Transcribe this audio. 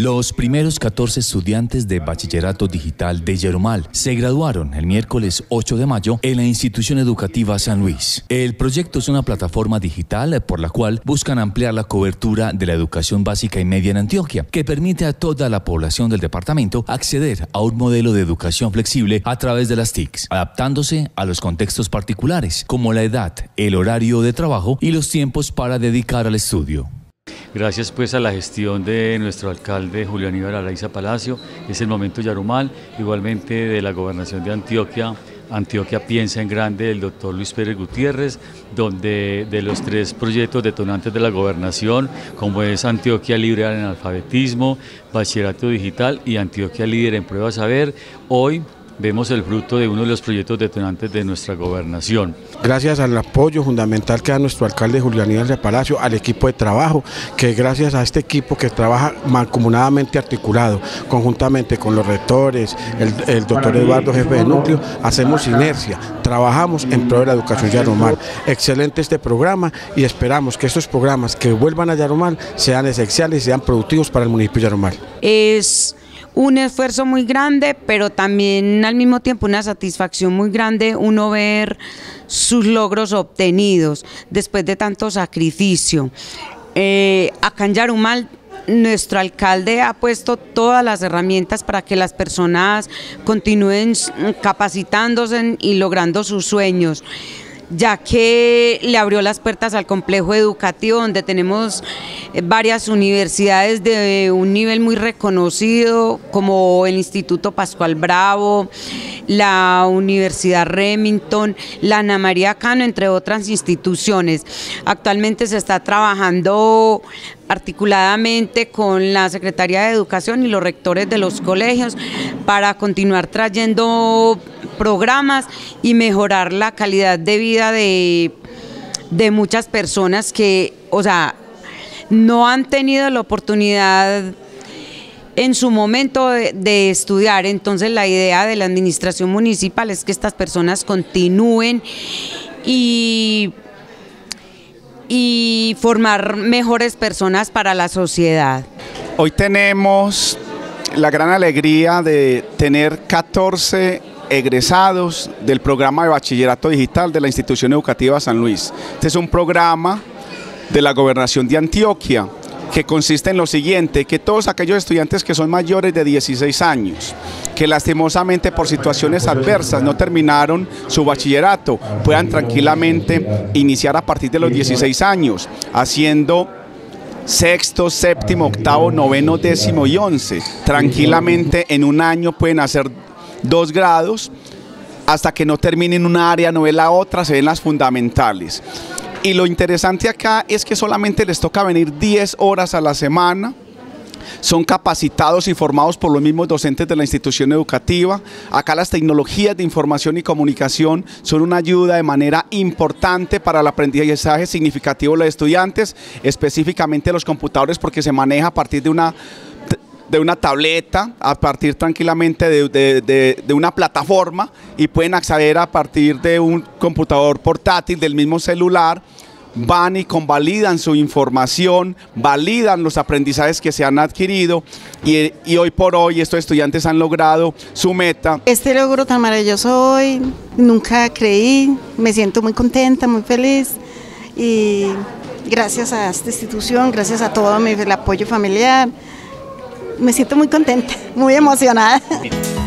Los primeros 14 estudiantes de Bachillerato Digital de Yarumal se graduaron el miércoles 8 de mayo en la institución educativa San Luis. El proyecto es una plataforma digital por la cual buscan ampliar la cobertura de la educación básica y media en Antioquia, que permite a toda la población del departamento acceder a un modelo de educación flexible a través de las TICs, adaptándose a los contextos particulares, como la edad, el horario de trabajo y los tiempos para dedicar al estudio. Gracias pues a la gestión de nuestro alcalde Julio Aníbal Araiza Palacio, es el momento Yarumal, igualmente de la gobernación de Antioquia. Antioquia piensa en grande del doctor Luis Pérez Gutiérrez, donde de los 3 proyectos detonantes de la gobernación, como es Antioquia Libre del Analfabetismo, Bachillerato Digital y Antioquia Líder en Prueba Saber, hoy vemos el fruto de uno de los proyectos detonantes de nuestra gobernación. Gracias al apoyo fundamental que da nuestro alcalde Julio Aníbal Palacio, al equipo de trabajo, que gracias a este equipo que trabaja mancomunadamente articulado, conjuntamente con los rectores, el doctor Eduardo, jefe de núcleo, hacemos sinergia, trabajamos en pro de la educación Yarumal. Excelente este programa y esperamos que estos programas que vuelvan a Yarumal sean esenciales y sean productivos para el municipio de Yarumal. Es un esfuerzo muy grande, pero también al mismo tiempo una satisfacción muy grande uno ver sus logros obtenidos después de tanto sacrificio. Acá en Yarumal nuestro alcalde ha puesto todas las herramientas para que las personas continúen capacitándose y logrando sus sueños, ya que le abrió las puertas al complejo educativo donde tenemos varias universidades de un nivel muy reconocido, como el Instituto Pascual Bravo, la Universidad Remington, la Ana María Cano, entre otras instituciones. Actualmente se está trabajando articuladamente con la Secretaría de Educación y los rectores de los colegios para continuar trayendo programas y mejorar la calidad de vida de muchas personas que, no han tenido la oportunidad en su momento de estudiar. Entonces la idea de la administración municipal es que estas personas continúen y formar mejores personas para la sociedad. Hoy tenemos la gran alegría de tener 14 egresados del programa de Bachillerato Digital de la institución educativa San Luis. Este es un programa de la gobernación de Antioquia que consiste en lo siguiente: que todos aquellos estudiantes que son mayores de 16 años, que lastimosamente por situaciones adversas no terminaron su bachillerato, puedan tranquilamente iniciar a partir de los 16 años, haciendo sexto, séptimo, octavo, noveno, décimo y 11. Tranquilamente en un año pueden hacer 2 grados, hasta que no terminen una área, no ve la otra, se ven las fundamentales. Y lo interesante acá es que solamente les toca venir 10 horas a la semana, son capacitados y formados por los mismos docentes de la institución educativa. Acá las tecnologías de información y comunicación son una ayuda de manera importante para el aprendizaje significativo de los estudiantes, específicamente los computadores, porque se maneja a partir de una tableta, a partir tranquilamente de una plataforma, y pueden acceder a partir de un computador portátil, del mismo celular. Van y convalidan su información, validan los aprendizajes que se han adquirido y hoy por hoy estos estudiantes han logrado su meta. Este logro tan maravilloso hoy, nunca creí, me siento muy contenta, muy feliz, y gracias a esta institución, gracias a todo el apoyo familiar, me siento muy contenta, muy emocionada.